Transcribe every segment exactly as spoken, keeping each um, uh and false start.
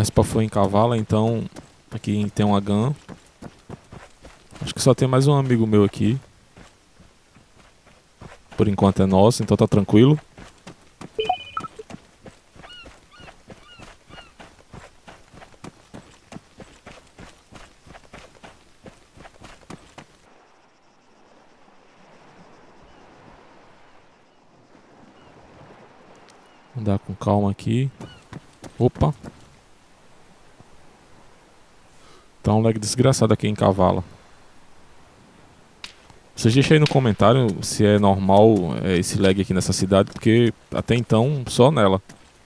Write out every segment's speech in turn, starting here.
respawn foi em Kavala, então aqui tem uma gun. Acho que só tem mais um amigo meu aqui. Por enquanto é nosso, então tá tranquilo. Andar com calma aqui. Opa. Tá um lag desgraçado aqui em Kavala. Vocês deixem aí no comentário se é normal é, esse lag aqui nessa cidade, porque até então só nela.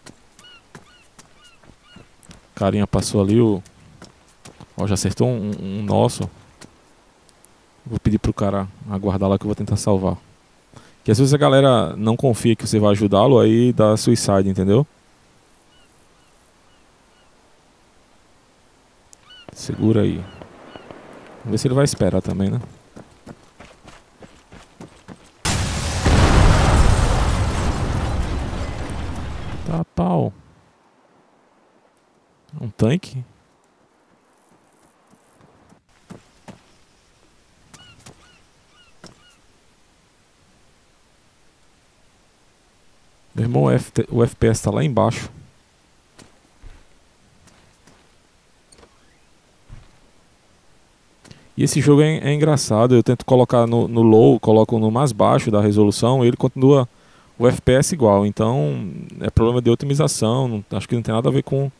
Carinha passou ali, o... Ó, já acertou um, um nosso. Vou pedir pro cara aguardar lá que eu vou tentar salvar. Que às vezes a galera não confia que você vai ajudá-lo, aí dá suicide, entendeu? Segura aí. Vamos ver se ele vai esperar também, né? Tá pau. Um tanque? Meu irmão, o, F T, o F P S tá lá embaixo. E esse jogo é, é engraçado. Eu tento colocar no, no low, coloco no mais baixo da resolução, ele continua o F P S igual. Então é problema de otimização. Não, acho que não tem nada a ver com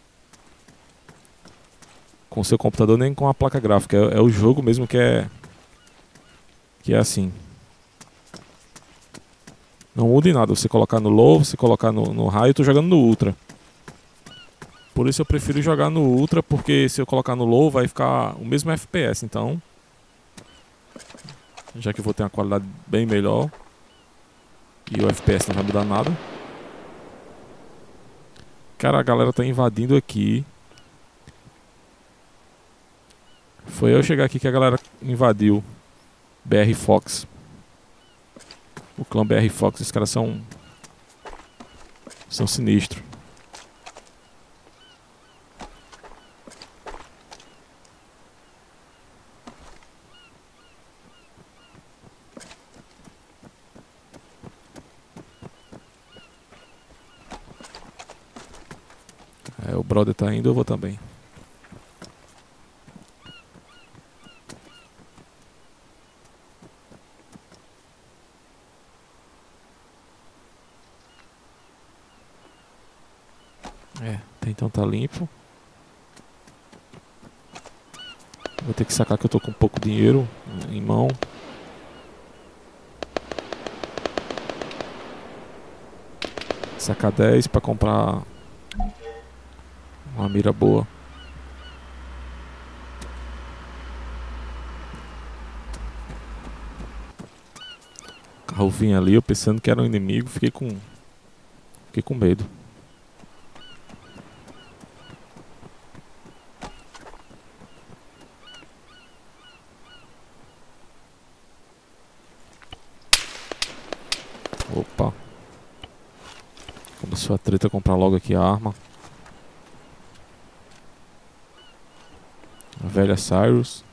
com o seu computador nem com a placa gráfica. É, é o jogo mesmo que é que é assim. Não muda em nada. Você colocar no low, você colocar no, no high. Eu tô jogando no ultra. Por isso eu prefiro jogar no ultra, porque se eu colocar no low vai ficar o mesmo F P S. Então, já que eu vou ter uma qualidade bem melhor e o F P S não vai mudar nada. Cara, a galera tá invadindo aqui. Foi eu chegar aqui que a galera invadiu. B R Fox. O clã B R Fox, os caras são são sinistros. É, o brother tá indo, eu vou também. É, até então tá limpo. Vou ter que sacar que eu tô com pouco dinheiro em mão. Sacar dez pra comprar uma mira boa. O carro vinha ali, eu pensando que era um inimigo, fiquei com fiquei com medo. Opa. Começou a treta, comprar logo aqui a arma. A velha Cyrus.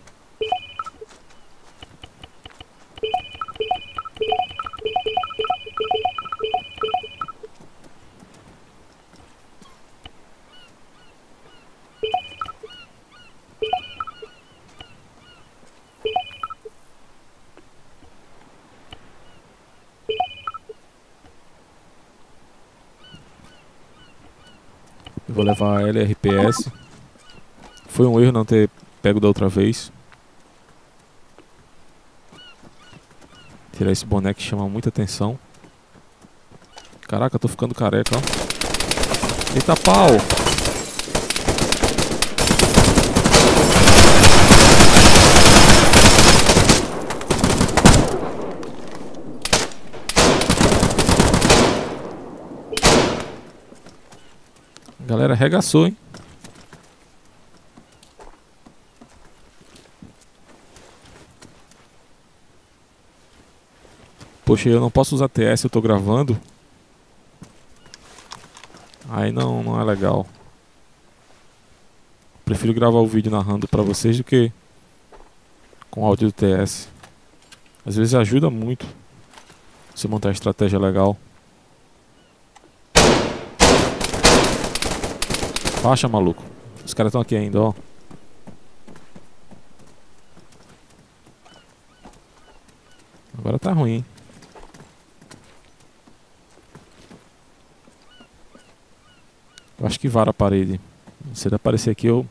Eu vou levar a L R P S. Foi um erro não ter pego da outra vez. Tirar esse boneco que chama muita atenção. Caraca, eu tô ficando careca, ó. Eita pau! A galera arregaçou, hein? Poxa, eu não posso usar T S, eu tô gravando. Aí não, não é legal. Prefiro gravar o vídeo narrando pra vocês do que com áudio do T S. Às vezes ajuda muito você montar uma estratégia legal. Faixa, maluco. Os caras estão aqui ainda, ó. Agora tá ruim, hein? Eu acho que vara a parede. Se ele aparecer aqui, eu...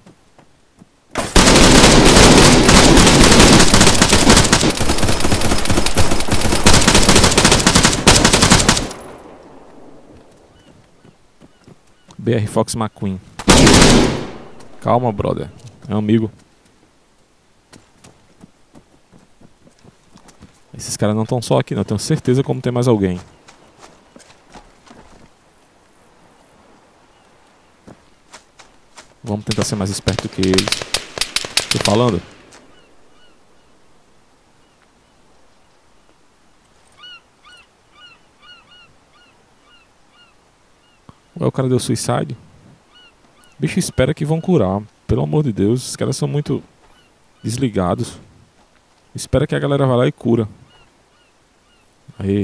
B R Fox McQueen. Calma, brother. É um amigo. Esses caras não estão só aqui, não. Eu tenho certeza como tem mais alguém. Vamos tentar ser mais esperto do que eles. Tô falando? Ué, o cara deu suicide? Bicho, espera que vão curar. Pelo amor de Deus, os caras são muito desligados. Espera que a galera vá lá e cura. Aí.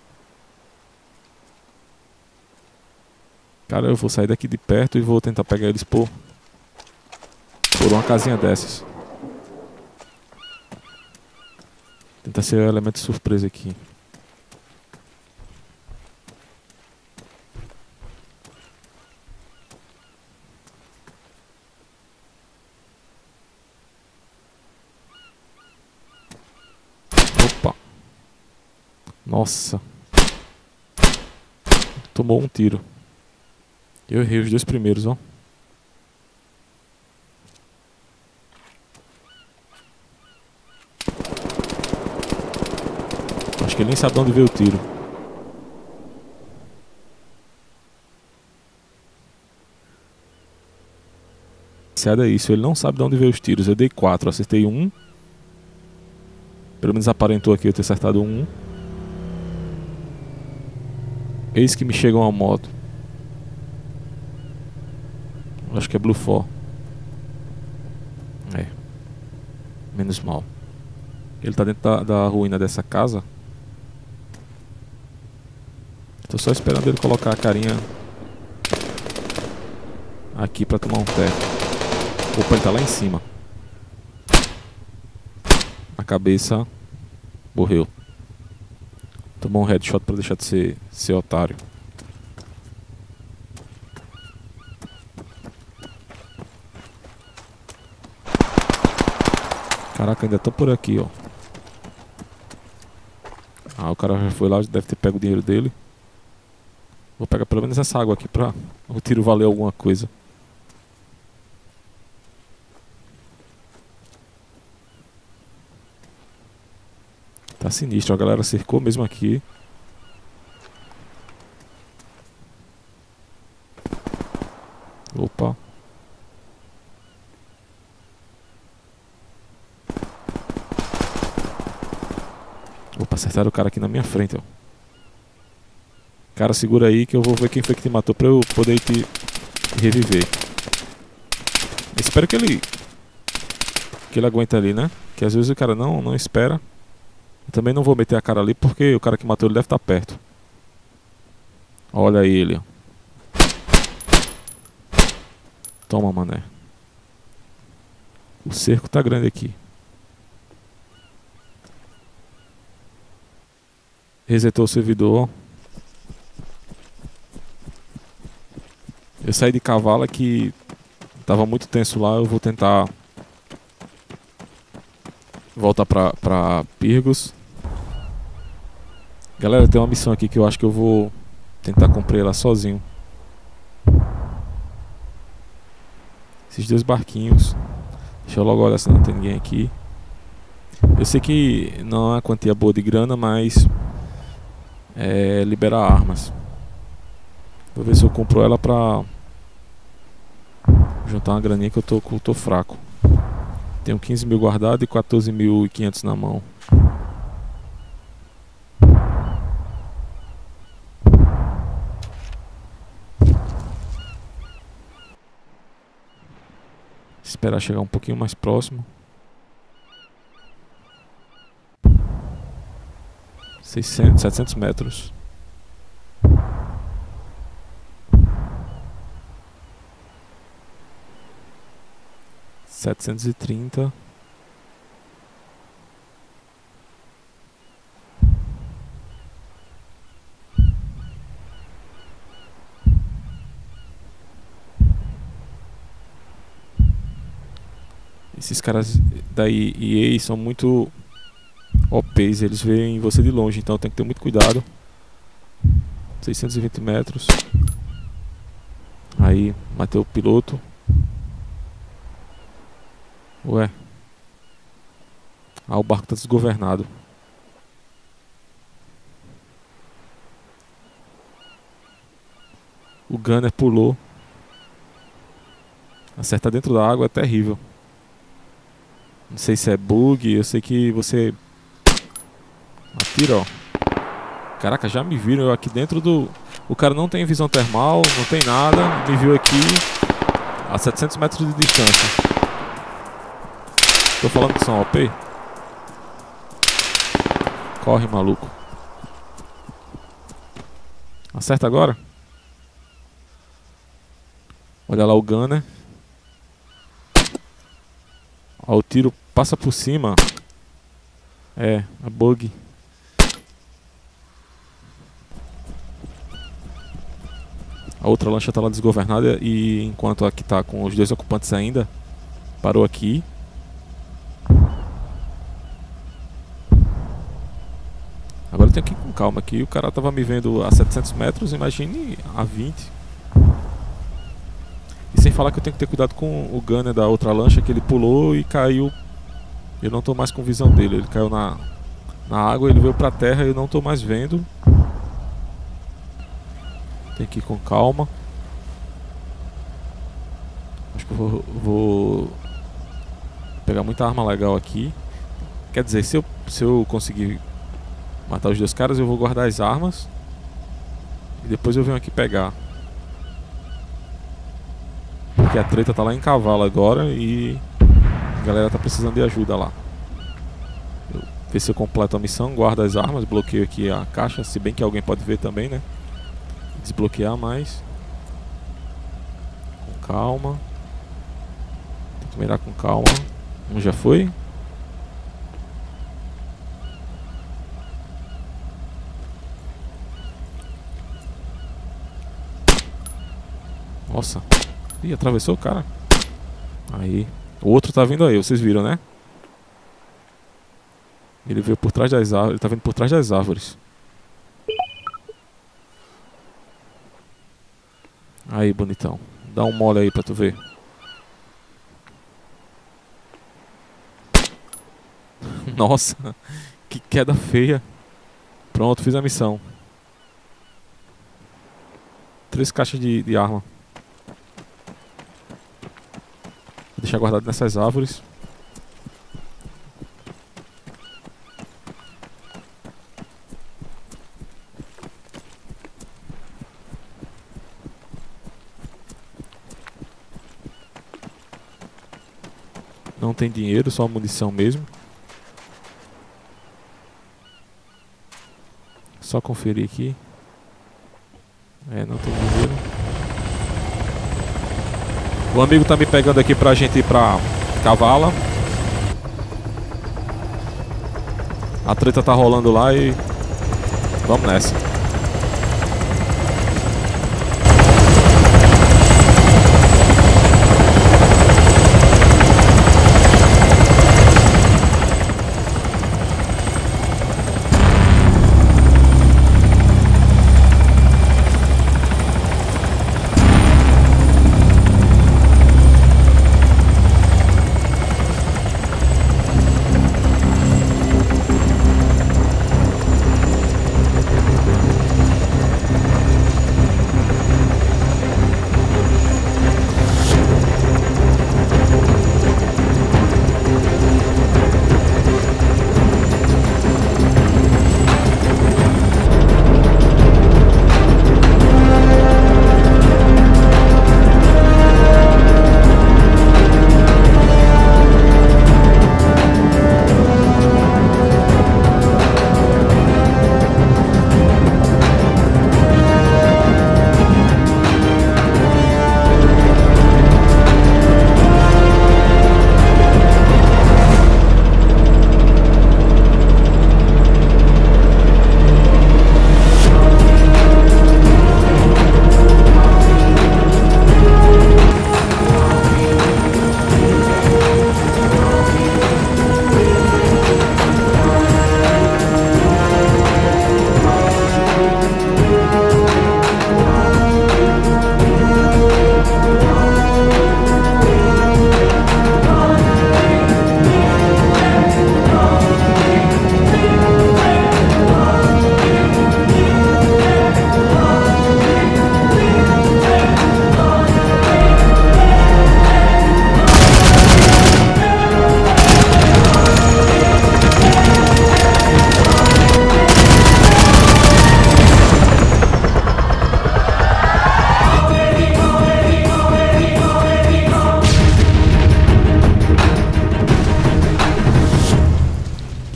Cara, eu vou sair daqui de perto e vou tentar pegar eles por, por uma casinha dessas. Tentar ser um elemento de surpresa aqui. Opa. Nossa. Tomou um tiro. Eu errei os dois primeiros, ó. Acho que ele nem sabe de onde veio o tiro. Certo, é isso, ele não sabe de onde veio os tiros. Eu dei quatro, acertei um. Pelo menos aparentou aqui eu ter acertado um. Eis que me chega uma moto. Acho que é Blue Four. É. Menos mal. Ele tá dentro da, da ruína dessa casa. Tô só esperando ele colocar a carinha aqui pra tomar um teco. Opa, ele tá lá em cima. A cabeça morreu. Tomou um headshot pra deixar de ser, ser otário. Caraca, ainda tô por aqui, ó. Ah, o cara já foi lá, deve ter pego o dinheiro dele. Vou pegar pelo menos essa água aqui pra o tiro valer alguma coisa. Tá sinistro, a galera cercou mesmo aqui. Opa. Opa, acertaram o cara aqui na minha frente, ó. Cara, segura aí que eu vou ver quem foi que te matou pra eu poder te reviver. Espero que ele que ele aguente ali, né? Que às vezes o cara não, não espera. Eu também não vou meter a cara ali porque o cara que matou ele deve estar perto. Olha aí ele, ó. Toma, mané. O cerco tá grande aqui. Resetou o servidor. Eu saí de cavalo que tava muito tenso lá. Eu vou tentar voltar pra, pra Pyrgos. Galera, tem uma missão aqui que eu acho que eu vou tentar cumprir ela sozinho. Esses dois barquinhos. Deixa eu logo olhar se não tem ninguém aqui. Eu sei que não é uma quantia boa de grana, mas é liberar armas. Vou ver se eu compro ela pra juntar uma graninha que eu tô, que eu tô fraco. Tenho quinze mil guardado e quatorze mil e quinhentos na mão. Esperar chegar um pouquinho mais próximo. seiscentos, setecentos metros. setecentos e trinta. Esses caras da E A são muito O Ps, eles veem você de longe, então tem que ter muito cuidado. seiscentos e vinte metros. Aí, matei o piloto. Ué. Ah, o barco tá desgovernado. O gunner pulou. Acertar dentro da água é terrível. Não sei se é bug, eu sei que você atira, ó. Caraca, já me viram eu aqui dentro do... O cara não tem visão termal, não tem nada. Me viu aqui a setecentos metros de distância. Tô falando que são O P? Corre, maluco. Acerta agora. Olha lá o gunner. Ó, o tiro passa por cima. É, a bug. A outra lancha tá lá desgovernada. E enquanto aqui tá com os dois ocupantes ainda, parou aqui. Agora eu tenho que ir com calma aqui. O cara tava me vendo a setecentos metros, imagine a vinte. E sem falar que eu tenho que ter cuidado com o gunner da outra lancha, que ele pulou e caiu. Eu não tô mais com visão dele. Ele caiu na, na água, ele veio pra terra e eu não tô mais vendo. Tem que ir com calma. Acho que eu vou, vou pegar muita arma legal aqui. Quer dizer, se eu, se eu conseguir matar os dois caras, eu vou guardar as armas e depois eu venho aqui pegar. Porque a treta tá lá em cavalo agora e a galera tá precisando de ajuda lá. Eu ver se eu completo a missão, guardo as armas, bloqueio aqui a caixa, se bem que alguém pode ver também, né? Desbloquear mais. Com calma. Tem que mirar com calma. Um já foi. Nossa. Ih, atravessou o cara. Aí. O outro tá vindo aí, vocês viram, né? Ele veio por trás das árvores. Ele tá vindo por trás das árvores. Aí, bonitão. Dá um mole aí pra tu ver. Nossa. Que queda feia. Pronto, fiz a missão. Três caixas de, de arma. Vou deixar guardado nessas árvores. Não tem dinheiro, só munição mesmo. Só conferir aqui. É, não tem dinheiro. O amigo tá me pegando aqui pra gente ir pra Kavala. A treta tá rolando lá e vamos nessa.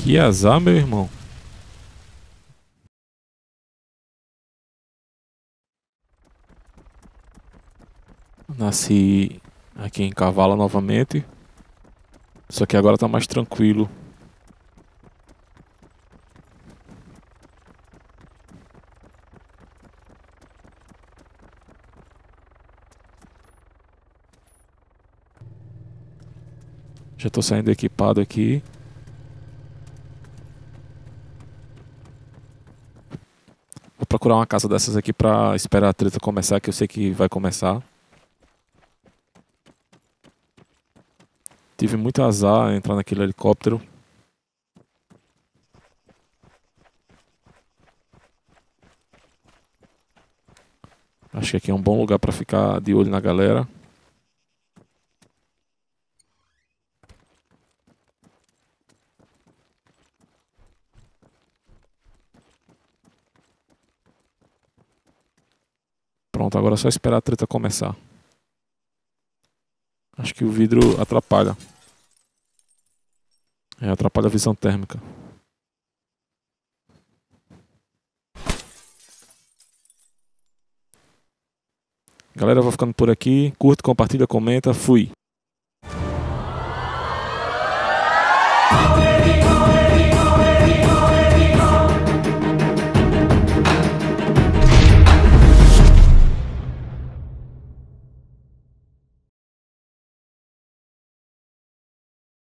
Que azar, meu irmão. Nasci aqui em Kavala novamente. Só que agora tá mais tranquilo. Já tô saindo equipado aqui. Vou procurar uma casa dessas aqui pra esperar a treta começar, que eu sei que vai começar. Tive muito azar entrar naquele helicóptero. Acho que aqui é um bom lugar pra ficar de olho na galera. Pronto, agora é só esperar a treta começar. Acho que o vidro atrapalha. É, atrapalha a visão térmica. Galera, eu vou ficando por aqui. Curte, compartilha, comenta. Fui.